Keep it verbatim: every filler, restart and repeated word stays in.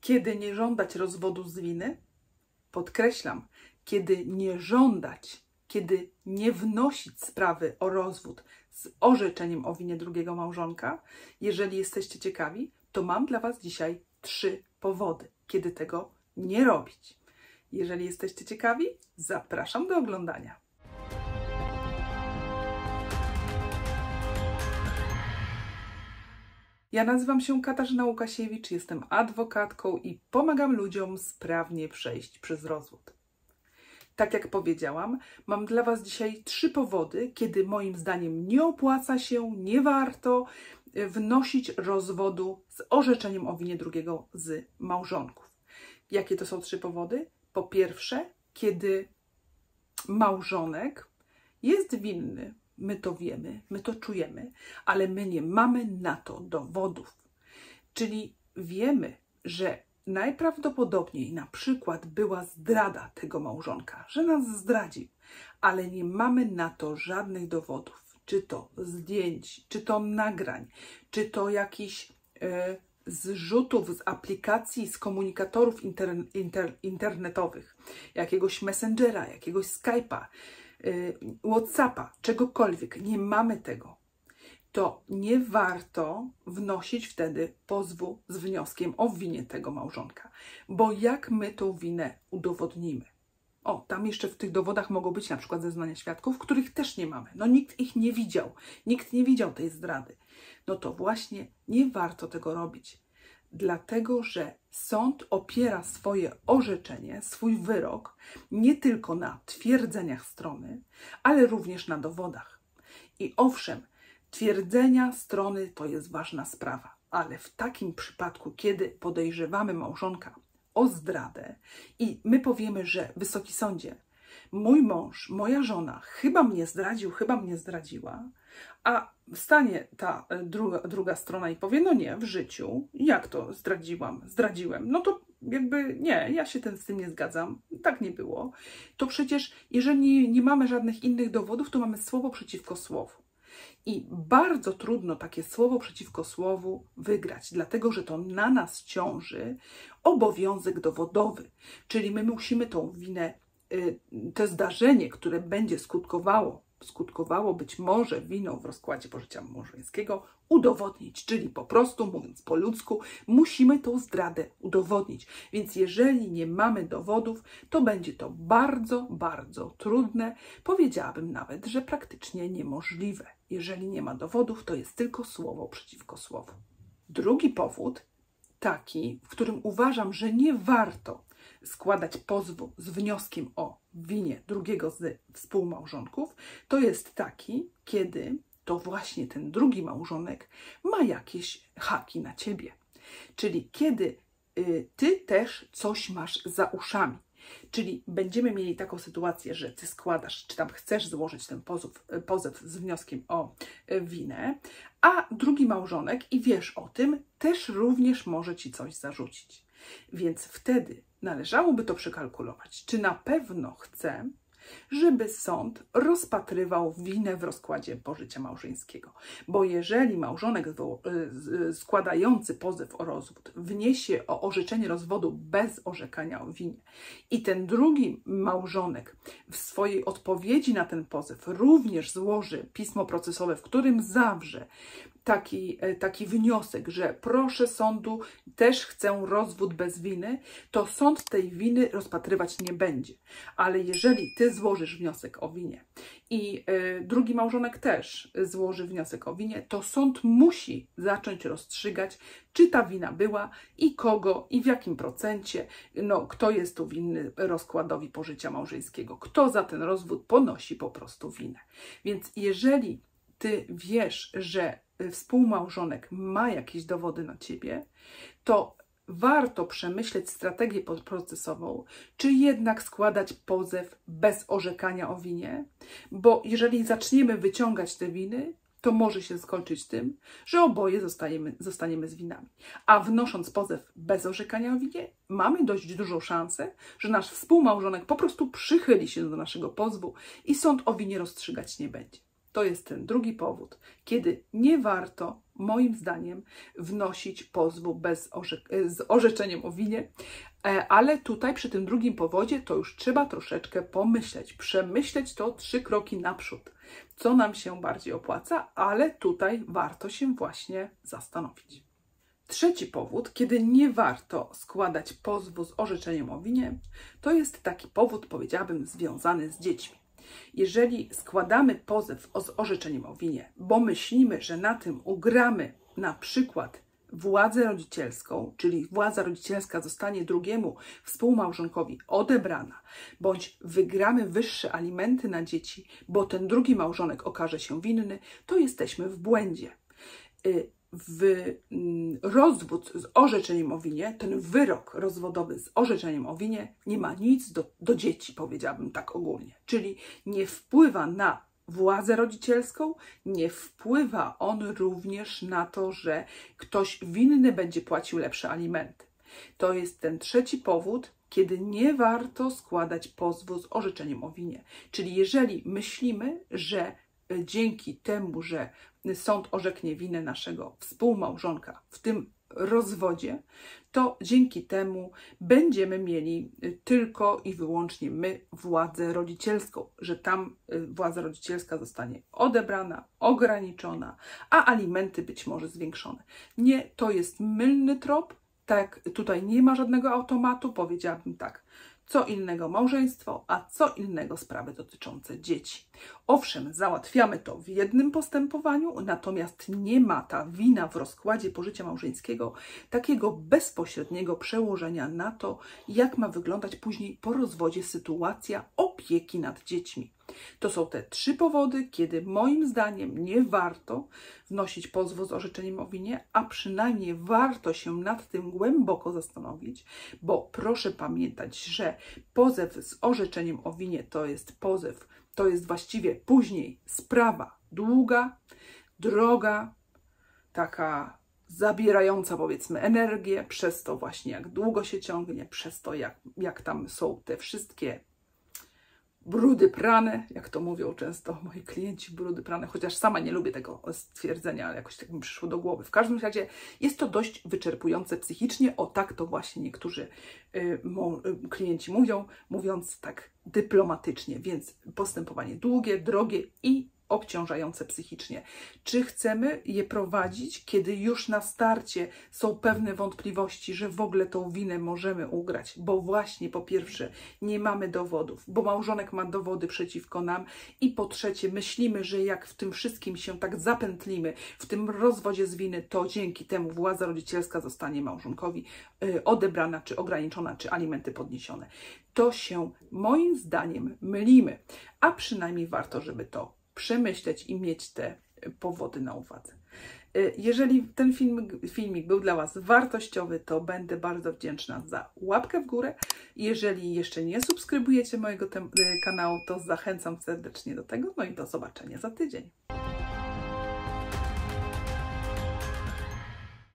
Kiedy nie żądać rozwodu z winy? Podkreślam, kiedy nie żądać, kiedy nie wnosić sprawy o rozwód z orzeczeniem o winie drugiego małżonka. Jeżeli jesteście ciekawi, to mam dla Was dzisiaj trzy powody, kiedy tego nie robić. Jeżeli jesteście ciekawi, zapraszam do oglądania. Ja nazywam się Katarzyna Łukasiewicz, jestem adwokatką i pomagam ludziom sprawnie przejść przez rozwód. Tak jak powiedziałam, mam dla Was dzisiaj trzy powody, kiedy moim zdaniem nie opłaca się, nie warto wnosić rozwodu z orzeczeniem o winie drugiego z małżonków. Jakie to są trzy powody? Po pierwsze, kiedy małżonek jest winny. My to wiemy, my to czujemy, ale my nie mamy na to dowodów. Czyli wiemy, że najprawdopodobniej na przykład była zdrada tego małżonka, że nas zdradził, ale nie mamy na to żadnych dowodów. Czy to zdjęć, czy to nagrań, czy to jakichś e, zrzutów z aplikacji, z komunikatorów inter, inter, internetowych, jakiegoś Messengera, jakiegoś Skype'a, WhatsAppa, czegokolwiek, nie mamy tego, to nie warto wnosić wtedy pozwu z wnioskiem o winie tego małżonka. Bo jak my tą winę udowodnimy? O, tam jeszcze w tych dowodach mogą być na przykład zeznania świadków, których też nie mamy. No nikt ich nie widział, nikt nie widział tej zdrady. No to właśnie nie warto tego robić. Dlatego, że sąd opiera swoje orzeczenie, swój wyrok nie tylko na twierdzeniach strony, ale również na dowodach. I owszem, twierdzenia strony to jest ważna sprawa, ale w takim przypadku, kiedy podejrzewamy małżonka o zdradę i my powiemy, że Wysoki Sądzie, mój mąż, moja żona chyba mnie zdradził, chyba mnie zdradziła, a stanie ta druga, druga strona i powie, no nie, w życiu, jak to zdradziłam, zdradziłem, no to jakby nie, ja się ten, z tym nie zgadzam, tak nie było. To przecież, jeżeli nie mamy żadnych innych dowodów, to mamy słowo przeciwko słowu. I bardzo trudno takie słowo przeciwko słowu wygrać, dlatego że to na nas ciąży obowiązek dowodowy, czyli my musimy tą winę, to zdarzenie, które będzie skutkowało, skutkowało być może winą w rozkładzie pożycia małżeńskiego, udowodnić. Czyli po prostu, mówiąc po ludzku, musimy tą zdradę udowodnić. Więc jeżeli nie mamy dowodów, to będzie to bardzo, bardzo trudne. Powiedziałabym nawet, że praktycznie niemożliwe. Jeżeli nie ma dowodów, to jest tylko słowo przeciwko słowu. Drugi powód, taki, w którym uważam, że nie warto składać pozwu z wnioskiem o winie drugiego z współmałżonków, to jest taki, kiedy to właśnie ten drugi małżonek ma jakieś haki na ciebie. Czyli kiedy y, ty też coś masz za uszami. Czyli będziemy mieli taką sytuację, że ty składasz, czy tam chcesz złożyć ten pozew, pozew z wnioskiem o winę, a drugi małżonek, i wiesz o tym, też również może ci coś zarzucić. Więc wtedy należałoby to przekalkulować, czy na pewno chcę, żeby sąd rozpatrywał winę w rozkładzie pożycia małżeńskiego. Bo jeżeli małżonek składający pozew o rozwód wniesie o orzeczenie rozwodu bez orzekania o winie i ten drugi małżonek w swojej odpowiedzi na ten pozew również złoży pismo procesowe, w którym zawrze Taki, taki wniosek, że proszę sądu, też chcę rozwód bez winy, to sąd tej winy rozpatrywać nie będzie. Ale jeżeli ty złożysz wniosek o winie i y, drugi małżonek też złoży wniosek o winie, to sąd musi zacząć rozstrzygać, czy ta wina była i kogo i w jakim procencie, no kto jest tu winny rozkładowi pożycia małżeńskiego, kto za ten rozwód ponosi po prostu winę. Więc jeżeli ty wiesz, że współmałżonek ma jakieś dowody na ciebie, to warto przemyśleć strategię procesową, czy jednak składać pozew bez orzekania o winie, bo jeżeli zaczniemy wyciągać te winy, to może się skończyć tym, że oboje zostajemy, zostaniemy z winami. A wnosząc pozew bez orzekania o winie, mamy dość dużą szansę, że nasz współmałżonek po prostu przychyli się do naszego pozwu i sąd o winie rozstrzygać nie będzie. To jest ten drugi powód, kiedy nie warto moim zdaniem, wnosić pozwu bez orze- z orzeczeniem o winie, ale tutaj przy tym drugim powodzie to już trzeba troszeczkę pomyśleć, przemyśleć to trzy kroki naprzód, co nam się bardziej opłaca, ale tutaj warto się właśnie zastanowić. Trzeci powód, kiedy nie warto składać pozwu z orzeczeniem o winie, to jest taki powód, powiedziałabym, związany z dziećmi. Jeżeli składamy pozew z orzeczeniem o winie, bo myślimy, że na tym ugramy na przykład władzę rodzicielską, czyli władza rodzicielska zostanie drugiemu współmałżonkowi odebrana, bądź wygramy wyższe alimenty na dzieci, bo ten drugi małżonek okaże się winny, to jesteśmy w błędzie. W rozwód z orzeczeniem o winie, ten wyrok rozwodowy z orzeczeniem o winie nie ma nic do, do dzieci, powiedziałabym tak ogólnie. Czyli nie wpływa na władzę rodzicielską, nie wpływa on również na to, że ktoś winny będzie płacił lepsze alimenty. To jest ten trzeci powód, kiedy nie warto składać pozwu z orzeczeniem o winie. Czyli jeżeli myślimy, że dzięki temu, że sąd orzeknie winę naszego współmałżonka w tym rozwodzie, to dzięki temu będziemy mieli tylko i wyłącznie my władzę rodzicielską, że tam władza rodzicielska zostanie odebrana, ograniczona, a alimenty być może zwiększone. Nie, to jest mylny trop, tak, tutaj nie ma żadnego automatu, powiedziałabym tak. Co innego małżeństwo, a co innego sprawy dotyczące dzieci. Owszem, załatwiamy to w jednym postępowaniu, natomiast nie ma ta wina w rozkładzie pożycia małżeńskiego takiego bezpośredniego przełożenia na to, jak ma wyglądać później po rozwodzie sytuacja opieki nad dziećmi. To są te trzy powody, kiedy moim zdaniem nie warto wnosić pozwu z orzeczeniem o winie, a przynajmniej warto się nad tym głęboko zastanowić, bo proszę pamiętać, że pozew z orzeczeniem o winie to jest pozew, to jest właściwie później sprawa długa, droga, taka zabierająca, powiedzmy, energię, przez to właśnie jak długo się ciągnie, przez to jak, jak tam są te wszystkie brudy prane, jak to mówią często moi klienci, brudy prane, chociaż sama nie lubię tego stwierdzenia, ale jakoś tak mi przyszło do głowy. W każdym razie jest to dość wyczerpujące psychicznie, o tak to właśnie niektórzy y, mo, y, klienci mówią, mówiąc tak dyplomatycznie, więc postępowanie długie, drogie i obciążające psychicznie. Czy chcemy je prowadzić, kiedy już na starcie są pewne wątpliwości, że w ogóle tą winę możemy ugrać, bo właśnie po pierwsze nie mamy dowodów, bo małżonek ma dowody przeciwko nam i po trzecie myślimy, że jak w tym wszystkim się tak zapętlimy, w tym rozwodzie z winy, to dzięki temu władza rodzicielska zostanie małżonkowi yy, odebrana, czy ograniczona, czy alimenty podniesione. To się moim zdaniem mylimy, a przynajmniej warto, żeby to przemyśleć i mieć te powody na uwadze. Jeżeli ten filmik, filmik był dla Was wartościowy, to będę bardzo wdzięczna za łapkę w górę. Jeżeli jeszcze nie subskrybujecie mojego kanału, to zachęcam serdecznie do tego. No i do zobaczenia za tydzień.